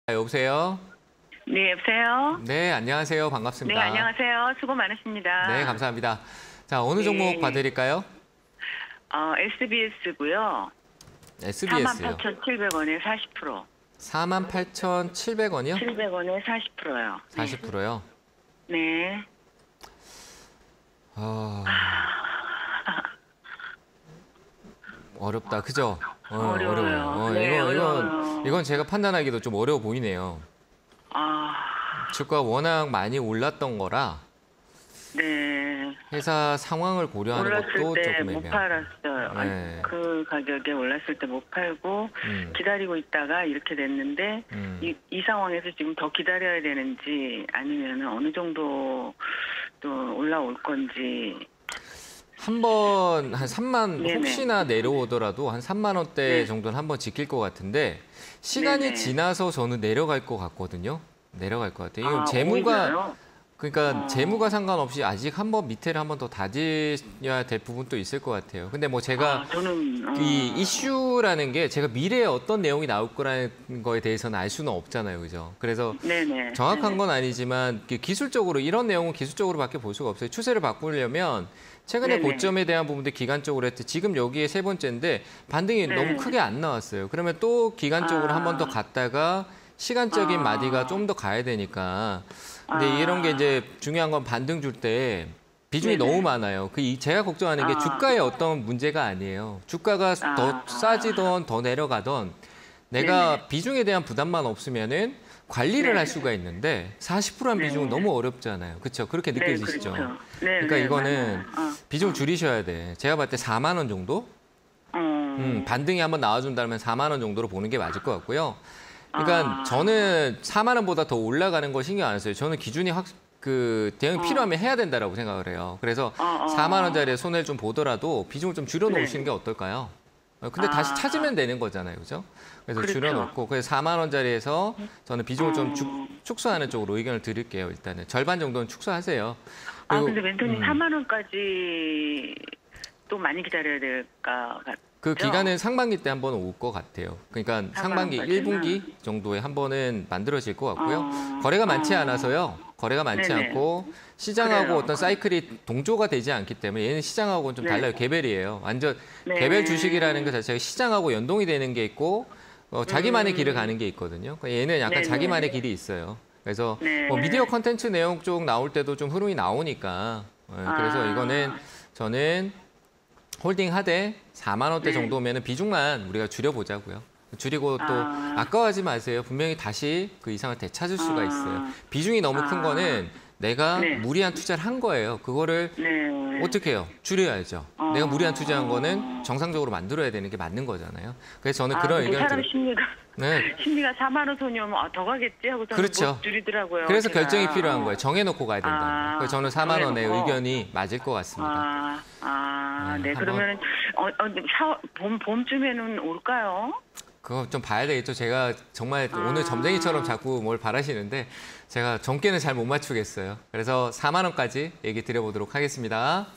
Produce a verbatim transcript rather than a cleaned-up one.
여보세요? 네, 여보세요? 네, 안녕하세요. 반갑습니다. 네, 안녕하세요. 수고 많으십니다. 네, 감사합니다. 자, 어느 종목 네. 봐드릴까요? 어, 에스비에스고요. 에스비에스요. 사만 팔천칠백 원에 사십 퍼센트. 사만 팔천칠백 원이요? 칠백 원에 사십 퍼센트요. 사십 퍼센트요? 네. 어... 어렵다, 그죠? 어, 어려워요. 어려워요. 어, 네, 이거, 어려워요. 이건, 이건 제가 판단하기도 좀 어려워 보이네요. 아, 주가 워낙 많이 올랐던 거라 네. 회사 상황을 고려하는 올랐을 것도 때 조금 못 애매해요. 팔았어요. 네. 아니, 그 가격에 올랐을 때 못 팔고 음. 기다리고 있다가 이렇게 됐는데 음. 이, 이 상황에서 지금 더 기다려야 되는지 아니면 어느 정도 또 올라올 건지. 한 번 한 삼만 네네. 혹시나 내려오더라도 한 삼만 원대 네. 정도는 한번 지킬 것 같은데 시간이 네네. 지나서 저는 내려갈 것 같거든요. 내려갈 것 같아요. 이건 아, 재무가 오히려요? 그러니까 어. 재무가 상관없이 아직 한번 밑에를 한번 더 다져야 될 부분도 있을 것 같아요. 근데 뭐 제가 아, 저는 어. 이 이슈라는 게 제가 미래에 어떤 내용이 나올 거라는 거에 대해서는 알 수는 없잖아요, 그죠? 그래서 네네. 정확한 네네. 건 아니지만 기술적으로 이런 내용은 기술적으로밖에 볼 수가 없어요. 추세를 바꾸려면 최근에 네네. 고점에 대한 부분들 기간적으로 했지 지금 여기에 세 번째인데 반등이 네. 너무 크게 안 나왔어요. 그러면 또 기간적으로 아. 한 번 더 갔다가 시간적인 아. 마디가 좀 더 가야 되니까. 근데 아. 이런 게 이제 중요한 건 반등 줄 때 비중이 네네. 너무 많아요. 그 이- 제가 걱정하는 게 아. 주가의 어떤 문제가 아니에요. 주가가 아. 더 싸지던 더 내려가던 내가 비중에 대한 부담만 없으면은 관리를 네. 할 수가 있는데 사십 퍼센트한 네. 비중은 너무 어렵잖아요. 그렇죠? 그렇게 네, 느껴지시죠? 그렇죠. 네, 그러니까 네, 이거는 맞아요. 어. 비중 줄이셔야 돼. 제가 봤을 때 사만 원 정도? 어. 음, 반등이 한번 나와준다면 사만 원 정도로 보는 게 맞을 것 같고요. 그러니까 아. 저는 사만 원보다 더 올라가는 거 신경 안 써요. 저는 기준이 확, 그 대응이 어. 필요하면 해야 된다라고 생각을 해요. 그래서 어, 어. 사만 원짜리에 손해를 좀 보더라도 비중을 좀 줄여놓으시는 네. 게 어떨까요? 어, 근데 아. 다시 찾으면 되는 거잖아요, 그죠? 그래서 그렇죠. 줄여놓고 그래서 사만 원짜리에서 저는 비중을 좀 어. 축, 축소하는 쪽으로 의견을 드릴게요. 일단은 절반 정도는 축소하세요. 아, 그리고, 근데 멘토님 음. 사만 원까지 또 많이 기다려야 될까 같 그 그죠? 기간은 상반기 때 한 번 올 것 같아요. 그러니까 상반기 상반기까지는? 일 분기 정도에 한 번은 만들어질 것 같고요. 어. 거래가 많지 어. 않아서요. 거래가 많지 네네. 않고 시장하고 그래요. 어떤 사이클이 동조가 되지 않기 때문에 얘는 시장하고는 좀 네. 달라요. 개별이에요. 완전 네. 개별 주식이라는 것 자체가 시장하고 연동이 되는 게 있고 어, 자기만의 음. 길을 가는 게 있거든요. 그러니까 얘는 약간 네네. 자기만의 길이 있어요. 그래서 네. 뭐 미디어 컨텐츠 내용 쪽 나올 때도 좀 흐름이 나오니까 예, 그래서 아. 이거는 저는 홀딩 하되 사만 원대 네. 정도면 비중만 우리가 줄여보자고요. 줄이고 또 아. 아까워하지 마세요. 분명히 다시 그 이상을 되찾을 수가 아. 있어요. 비중이 너무 큰 아. 거는 내가 네. 무리한 투자를 한 거예요. 그거를 네. 어떻게 해요? 줄여야죠. 어. 내가 무리한 투자한 거는 정상적으로 만들어야 되는 게 맞는 거잖아요. 그래서 저는 아, 그런 근데 의견을 사람 드려요. 심리가 네. 심리가 사만 원 손이 오면 아, 더 가겠지 하고 저는 그렇죠. 못 줄이더라고요. 그래서 제가. 결정이 필요한 거예요. 정해놓고 가야 된다. 아, 그래서 저는 사만 원의 정해놓고. 의견이 맞을 것 같습니다. 아, 아, 네, 네. 한번. 그러면은 어, 어, 샤워, 봄 봄쯤에는 올까요? 그거 좀 봐야 되겠죠. 제가 정말 아. 오늘 점쟁이처럼 자꾸 뭘 바라시는데 제가 정께는 잘 못 맞추겠어요. 그래서 사만 원까지 얘기 드려보도록 하겠습니다.